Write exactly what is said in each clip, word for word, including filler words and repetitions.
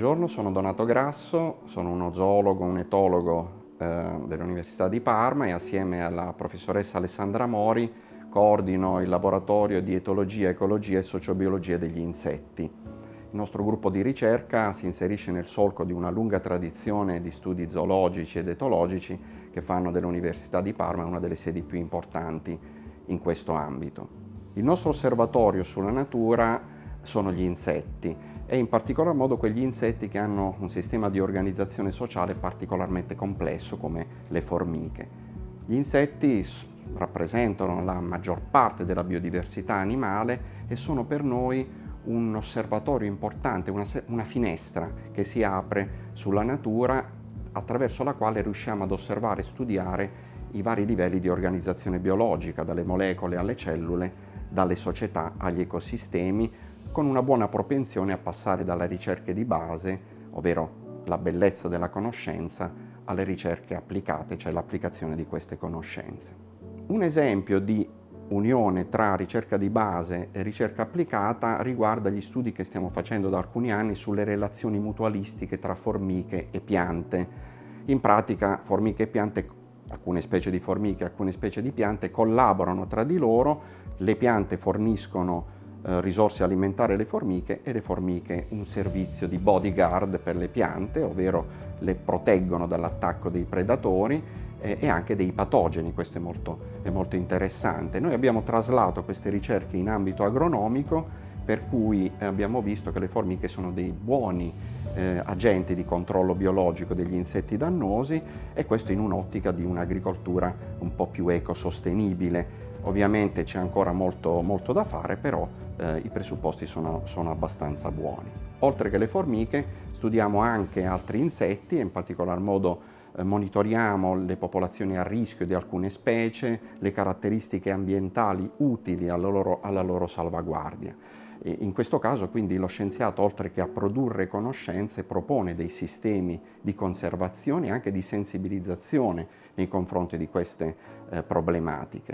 Buongiorno, sono Donato Grasso, sono uno zoologo, un etologo eh, dell'Università di Parma e assieme alla professoressa Alessandra Mori coordino il laboratorio di etologia, ecologia e sociobiologia degli insetti. Il nostro gruppo di ricerca si inserisce nel solco di una lunga tradizione di studi zoologici ed etologici che fanno dell'Università di Parma una delle sedi più importanti in questo ambito. Il nostro osservatorio sulla natura sono gli insetti e in particolar modo quegli insetti che hanno un sistema di organizzazione sociale particolarmente complesso come le formiche. Gli insetti rappresentano la maggior parte della biodiversità animale e sono per noi un osservatorio importante, una, una finestra che si apre sulla natura attraverso la quale riusciamo ad osservare e studiare i vari livelli di organizzazione biologica, dalle molecole alle cellule, dalle società agli ecosistemi, con una buona propensione a passare dalle ricerche di base, ovvero la bellezza della conoscenza, alle ricerche applicate, cioè l'applicazione di queste conoscenze. Un esempio di unione tra ricerca di base e ricerca applicata riguarda gli studi che stiamo facendo da alcuni anni sulle relazioni mutualistiche tra formiche e piante. In pratica formiche e piante, alcune specie di formiche, alcune specie di piante collaborano tra di loro, le piante forniscono eh, risorse alimentari alle formiche e le formiche un servizio di bodyguard per le piante, ovvero le proteggono dall'attacco dei predatori e anche dei patogeni. Questo è molto, è molto interessante. Noi abbiamo traslato queste ricerche in ambito agronomico, per cui abbiamo visto che le formiche sono dei buoni eh, agenti di controllo biologico degli insetti dannosi, e questo in un'ottica di un'agricoltura un po' più ecosostenibile. Ovviamente c'è ancora molto, molto da fare, però eh, i presupposti sono, sono abbastanza buoni. Oltre che le formiche, studiamo anche altri insetti e in particolar modo monitoriamo le popolazioni a rischio di alcune specie, le caratteristiche ambientali utili alla loro, alla loro salvaguardia. E in questo caso quindi lo scienziato, oltre che a produrre conoscenze, propone dei sistemi di conservazione e anche di sensibilizzazione nei confronti di queste eh, problematiche.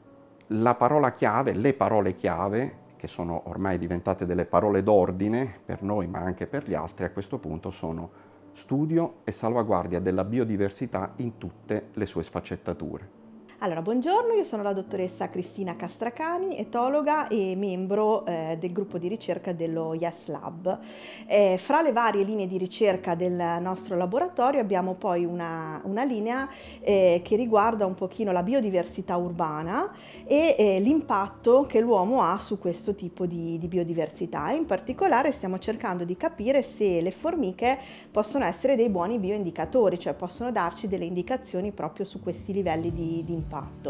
La parola chiave, le parole chiave, che sono ormai diventate delle parole d'ordine per noi ma anche per gli altri, a questo punto sono studio e salvaguardia della biodiversità in tutte le sue sfaccettature. Allora, buongiorno, io sono la dottoressa Cristina Castracani, etologa e membro eh, del gruppo di ricerca dello Yes Lab. Eh, fra le varie linee di ricerca del nostro laboratorio abbiamo poi una, una linea eh, che riguarda un pochino la biodiversità urbana e eh, l'impatto che l'uomo ha su questo tipo di, di biodiversità. In particolare stiamo cercando di capire se le formiche possono essere dei buoni bioindicatori, cioè possono darci delle indicazioni proprio su questi livelli di, di impatto.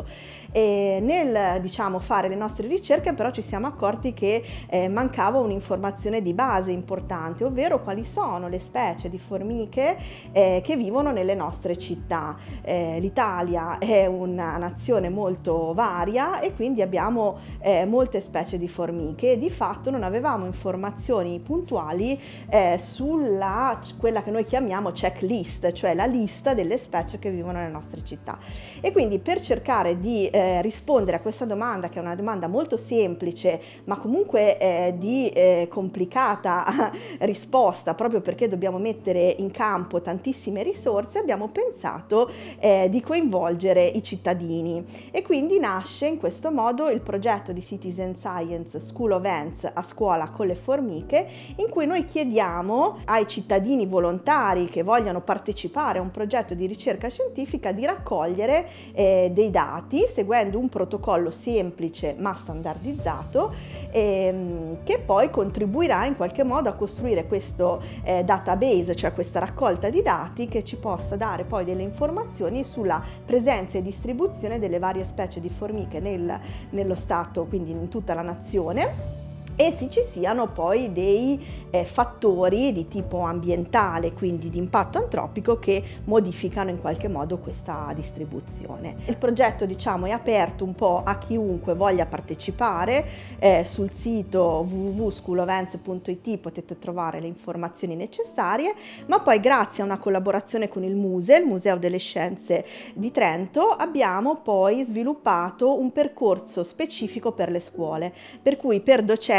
E nel diciamo, fare le nostre ricerche però ci siamo accorti che eh, mancava un'informazione di base importante, ovvero quali sono le specie di formiche eh, che vivono nelle nostre città. Eh, L'Italia è una nazione molto varia e quindi abbiamo eh, molte specie di formiche e di fatto non avevamo informazioni puntuali eh, sulla quella che noi chiamiamo checklist, cioè la lista delle specie che vivono nelle nostre città. E quindi per cercare di eh, rispondere a questa domanda, che è una domanda molto semplice ma comunque eh, di eh, complicata risposta, proprio perché dobbiamo mettere in campo tantissime risorse, abbiamo pensato eh, di coinvolgere i cittadini e quindi nasce in questo modo il progetto di Citizen Science School of Ants a scuola con le formiche, in cui noi chiediamo ai cittadini volontari che vogliono partecipare a un progetto di ricerca scientifica di raccogliere eh, dei dati seguendo un protocollo semplice ma standardizzato ehm, che poi contribuirà in qualche modo a costruire questo eh, database, cioè questa raccolta di dati che ci possa dare poi delle informazioni sulla presenza e distribuzione delle varie specie di formiche nel, nello stato, quindi in tutta la nazione, e se ci siano poi dei eh, fattori di tipo ambientale, quindi di impatto antropico, che modificano in qualche modo questa distribuzione. Il progetto, diciamo, è aperto un po' a chiunque voglia partecipare. Eh, sul sito w w w punto school of ants punto i t potete trovare le informazioni necessarie, ma poi grazie a una collaborazione con il MUSE, il Museo delle Scienze di Trento, abbiamo poi sviluppato un percorso specifico per le scuole, per cui per docenti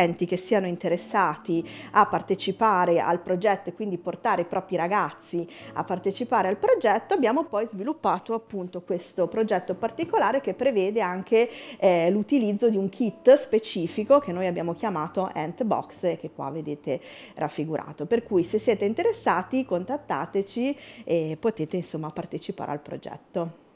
docenti che siano interessati a partecipare al progetto e quindi portare i propri ragazzi a partecipare al progetto, abbiamo poi sviluppato appunto questo progetto particolare che prevede anche eh, l'utilizzo di un kit specifico che noi abbiamo chiamato Ant Box e che qua vedete raffigurato. Per cui se siete interessati contattateci e potete insomma partecipare al progetto.